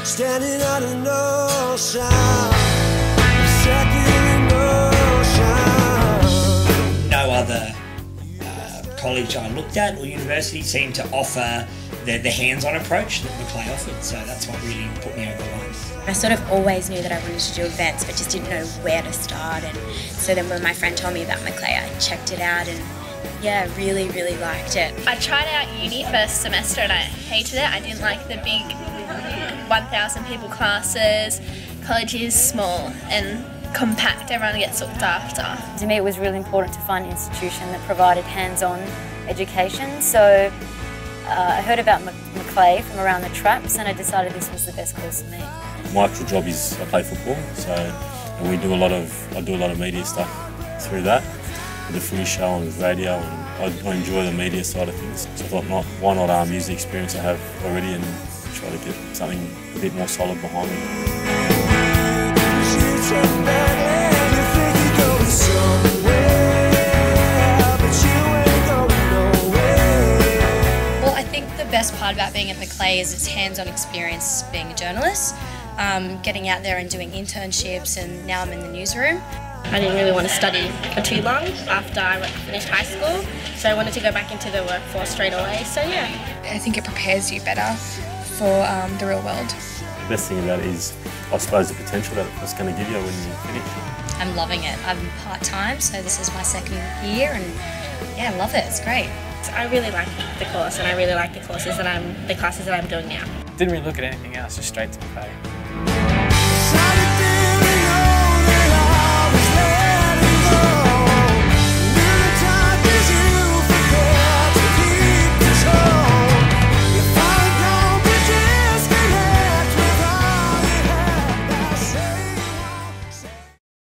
standing out of no shine, second emotion. No other college I looked at or university seemed to offer the hands-on approach that Macleay offered, so that's what really put me over the line. I sort of always knew that I wanted to do events, but just didn't know where to start. And so then when my friend told me about Macleay, I checked it out and yeah, really liked it. I tried out uni first semester and I hated it. I didn't like the big 1,000 people classes. College is small and compact, everyone gets looked after. To me it was really important to find an institution that provided hands-on education, so I heard about Macleay from around the traps and I decided this was the best course for me. My actual job is I play football, and I do a lot of media stuff through that, with the footy show and radio, and I enjoy the media side of things. So I thought, why not use the experience I have already and try to get something a bit more solid behind me. Well, I think the best part about being at Macleay is its hands-on experience being a journalist, getting out there and doing internships, and now I'm in the newsroom. I didn't really want to study for too long after I finished high school, so I wanted to go back into the workforce straight away, so yeah. I think it prepares you better for the real world. The best thing about it is, I suppose, the potential that it's going to give you when you finish. I'm loving it. I'm part-time, so this is my second year, and yeah, I love it. It's great. I really like the course, and I really like the classes that I'm doing now. Didn't really look at anything else, just straight to Macleay.